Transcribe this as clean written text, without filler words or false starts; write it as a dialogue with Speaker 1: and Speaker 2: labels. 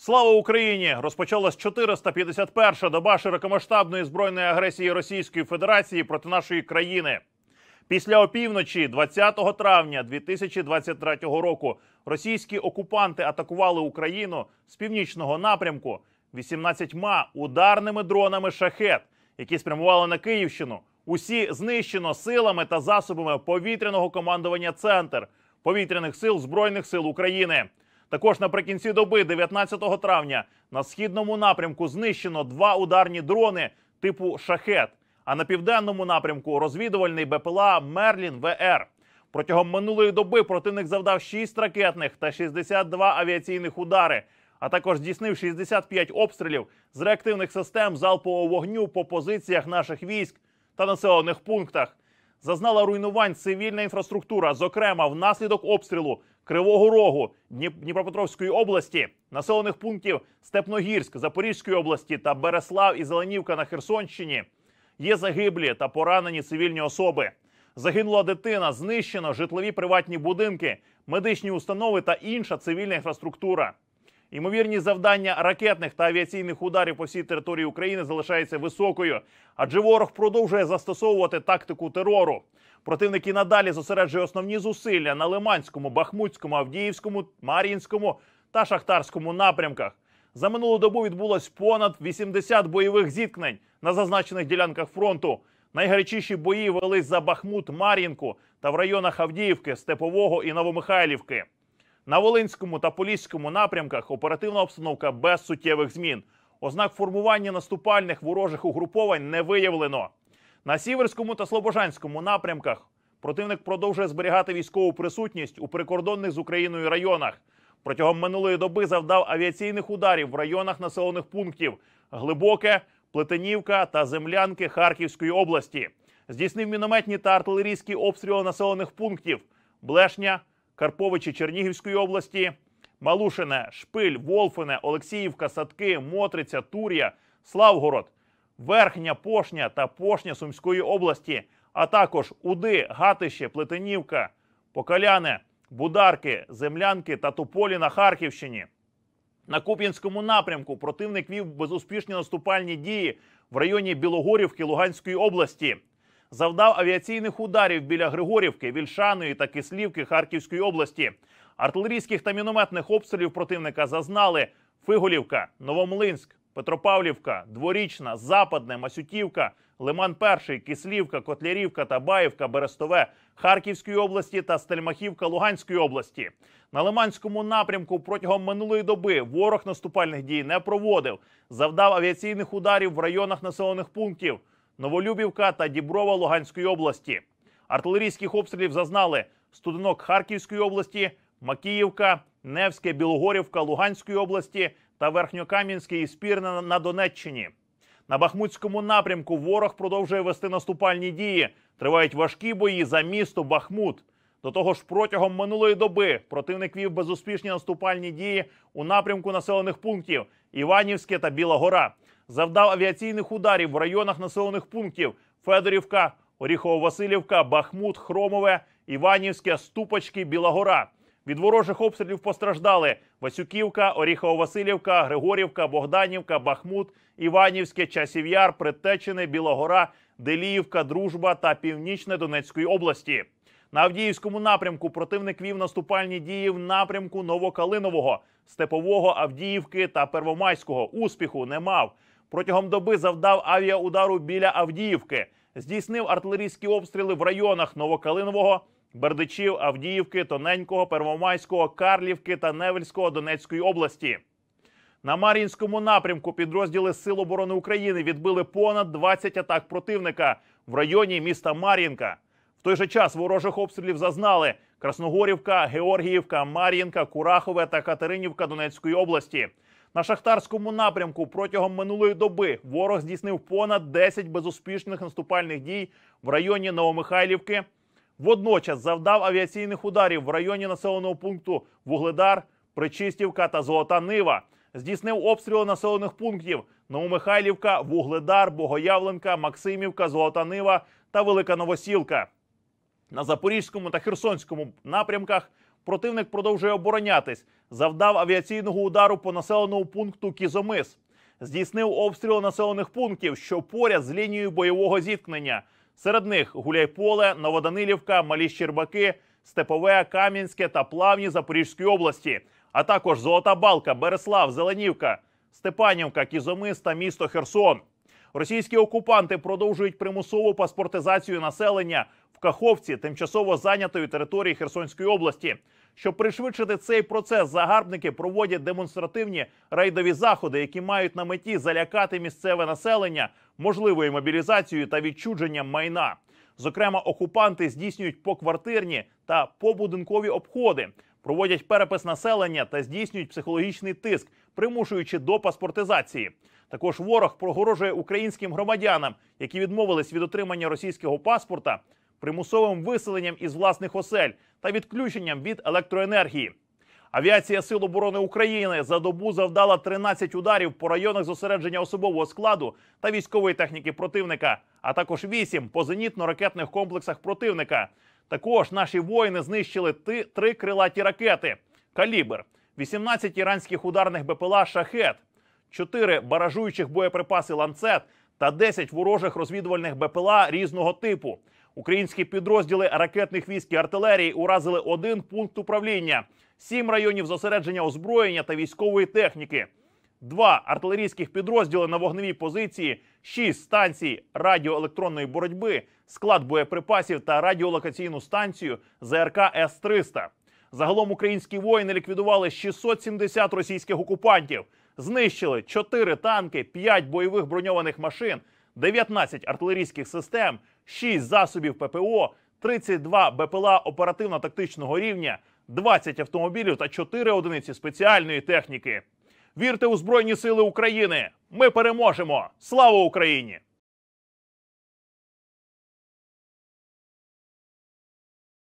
Speaker 1: Слава Україні! Розпочалась 451-ша доба широкомасштабної збройної агресії Російської Федерації проти нашої країни. Після опівночі 20 травня 2023 року російські окупанти атакували Україну з північного напрямку 18 ударними дронами «Шахед», які спрямували на Київщину. Усі знищено силами та засобами повітряного командування «Центр» Повітряних сил Збройних сил України. Також наприкінці доби 19 травня на східному напрямку знищено 2 ударні дрони типу «Шахед», а на південному напрямку розвідувальний БПЛА «Мерлін ВР». Протягом минулої доби противник завдав 6 ракетних та 62 авіаційних удари, а також здійснив 65 обстрілів з реактивних систем залпового вогню по позиціях наших військ та населених пунктах. Зазнала руйнувань цивільна інфраструктура, зокрема внаслідок обстрілу Кривого Рогу Дніпропетровської області, населених пунктів Степногірськ Запорізької області та Береслав і Зеленівка на Херсонщині. Є загиблі та поранені цивільні особи. Загинула дитина, знищено житлові приватні будинки, медичні установи та інша цивільна інфраструктура. Ймовірність завдання ракетних та авіаційних ударів по всій території України залишається високою, адже ворог продовжує застосовувати тактику терору. Противник і надалі зосереджує основні зусилля на Лиманському, Бахмутському, Авдіївському, Мар'їнському та Шахтарському напрямках. За минулу добу відбулось понад 80 бойових зіткнень на зазначених ділянках фронту. Найгарячіші бої велись за Бахмут, Мар'їнку та в районах Авдіївки, Степового і Новомихайлівки. На Волинському та Поліському напрямках оперативна обстановка без суттєвих змін. Ознак формування наступальних ворожих угруповань не виявлено. На Сіверському та Слобожанському напрямках противник продовжує зберігати військову присутність у прикордонних з Україною районах. Протягом минулої доби завдав авіаційних ударів в районах населених пунктів Глибоке, Плетенівка та Землянки Харківської області. Здійснив мінометні та артилерійські обстріли населених пунктів Блешня, Карповичі Чернігівської області, Малушине, Шпиль, Волфине, Олексіївка, Садки, Мотриця, Тур'я, Славгород, Верхня Пошня та Пошня Сумської області, а також Уди, Гатище, Плетенівка, Покаляне, Бударки, Землянки та Тополі на Харківщині. На Куп'янському напрямку противник вів безуспішні наступальні дії в районі Білогорівки Луганської області. Завдав авіаційних ударів біля Григорівки, Вільшаної та Кислівки Харківської області. Артилерійських та мінометних обстрілів противника зазнали Фиголівка, Новомлинськ, Петропавлівка, Дворічна, Западне, Масютівка, Лиман-1, Кислівка, Котлярівка та Баївка, Берестове Харківської області та Стельмахівка Луганської області. На Лиманському напрямку протягом минулої доби ворог наступальних дій не проводив. Завдав авіаційних ударів в районах населених пунктів Новолюбівка та Діброва Луганської області. Артилерійських обстрілів зазнали Студенок Харківської області, Макіївка, Невське, Білогорівка Луганської області та Верхньокам'янське і Спірне на Донеччині. На Бахмутському напрямку ворог продовжує вести наступальні дії. Тривають важкі бої за місто Бахмут. До того ж, протягом минулої доби противник вів безуспішні наступальні дії у напрямку населених пунктів Іванівське та Біла Гора. Завдав авіаційних ударів в районах населених пунктів Федорівка, Оріхово-Василівка, Бахмут, Хромове, Іванівське, Ступочки, Біла Гора. Від ворожих обстрілів постраждали Васюківка, Оріхово-Василівка, Григорівка, Богданівка, Бахмут, Іванівське, Часів Яр, Предтечини, Біла Гора, Деліївка, Дружба та Північне Донецької області. На Авдіївському напрямку противник вів наступальні дії в напрямку Новокалинового, Степового, Авдіївки та Первомайського. Успіху не мав. Протягом доби завдав авіаудару біля Авдіївки. Здійснив артилерійські обстріли в районах Новокалинового, Бердичів, Авдіївки, Тоненького, Первомайського, Карлівки та Невельського Донецької області. На Мар'їнському напрямку підрозділи Сил оборони України відбили понад 20 атак противника в районі міста Мар'їнка. В той же час ворожих обстрілів зазнали Красногорівка, Георгіївка, Мар'їнка, Курахове та Катеринівка Донецької області. На Шахтарському напрямку протягом минулої доби ворог здійснив понад 10 безуспішних наступальних дій в районі Новомихайлівки. Водночас завдав авіаційних ударів в районі населеного пункту Вугледар, Причистівка та Золота Нива. Здійснив обстріли населених пунктів Новомихайлівка, Вугледар, Богоявленка, Максимівка, Золота Нива та Велика Новосілка. На Запорізькому та Херсонському напрямках противник продовжує оборонятись, завдав авіаційного удару по населеному пункту Кізомис, здійснив обстріл населених пунктів, що поряд з лінією бойового зіткнення. Серед них Гуляйполе, Новоданилівка, Малі Щербаки, Степове, Кам'янське та Плавні Запорізької області, а також Золота Балка, Береслав, Зеленівка, Степанівка, Кізомис та місто Херсон. Російські окупанти продовжують примусову паспортизацію населення в Каховці, тимчасово зайнятої території Херсонської області. Щоб пришвидшити цей процес, загарбники проводять демонстративні рейдові заходи, які мають на меті залякати місцеве населення можливою мобілізацією та відчуженням майна. Зокрема, окупанти здійснюють поквартирні та побудинкові обходи, проводять перепис населення та здійснюють психологічний тиск, примушуючи до паспортизації. Також ворог погрожує українським громадянам, які відмовились від отримання російського паспорта, примусовим виселенням із власних осель та відключенням від електроенергії. Авіація Сил оборони України за добу завдала 13 ударів по районах зосередження особового складу та військової техніки противника, а також 8 по зенітно-ракетних комплексах противника. Також наші воїни знищили 3 крилаті ракети «Калібр», 18 іранських ударних БПЛА «Шахед», 4 баражуючих боєприпаси «Ланцет» та 10 ворожих розвідувальних БПЛА різного типу. Українські підрозділи ракетних військ і артилерії уразили 1 пункт управління, 7 районів зосередження озброєння та військової техніки, 2 артилерійських підрозділи на вогневій позиції, 6 станцій радіоелектронної боротьби, склад боєприпасів та радіолокаційну станцію ЗРК С-300. Загалом українські воїни ліквідували 670 російських окупантів, знищили 4 танки, 5 бойових броньованих машин, 19 артилерійських систем, 6 засобів ППО, 32 БПЛА оперативно-тактичного рівня, 20 автомобілів та 4 одиниці спеціальної техніки. Вірте у Збройні Сили України! Ми переможемо! Слава Україні!